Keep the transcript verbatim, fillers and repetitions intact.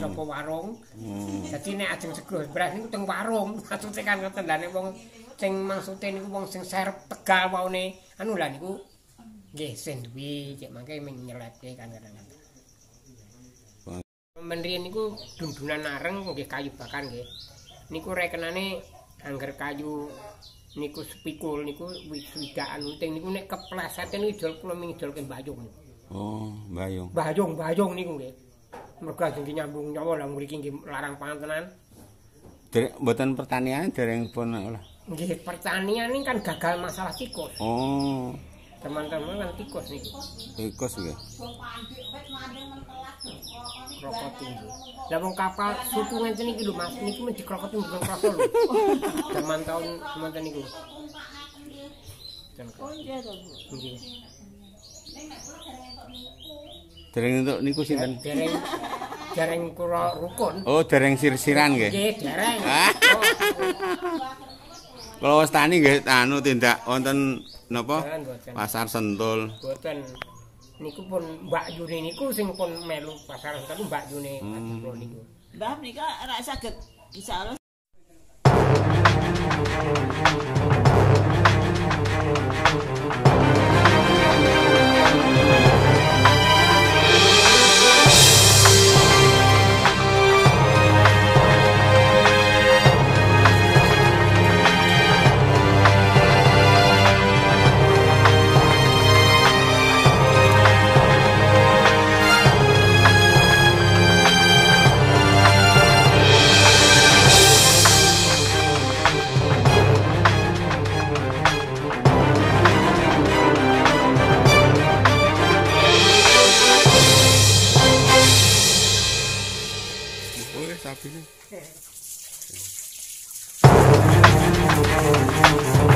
saka warung. Dadi nek ajeng sego beras niku teng warung. Maksude kan ngoten lha nek wong sing maksude niku wong sing serep Tegal waune anu lha niku nggih sing duwe cek mangke ming nyelepke kan kadang-kadang. Menriyen niku dundunan areng nggih kayu bakar nggih. Niku rekenane angger kayu niku sepikul niku widakan unting niku nek kepleseten idol kula mingidolke mbayung. Oh, mbayung. Mbayung, mbayung niku nggih. Mergo ajeng nyambung nyawa lah mriki nggih larang pangan tenan. Derek mboten pertanian dereng pun olah. Nggih, pertanian ini kan gagal masalah tikus. Oh. Teman-teman kan tikus niku. Tikus nggih. Krokoti. Lah wong kapal suku ngenten iki lho Mas, niki men dikrokoti bukan krokol lho. Zaman tahun semanten niku. Oh iya to, Bu. Nggih. Dereng untuk niku sinten? Dereng dereng kula rukun. Oh, dereng sir-siran nggih. Nggih, dereng. Kalau wis tani nggih anu tindak wonten napa? Pasar Sentul. Mboten. Niku pun Mbak Yuni niku sing pun melu pasar Sentul Mbak Yuni kula niku. Mbah menika ora saged insyaallah. Sapi.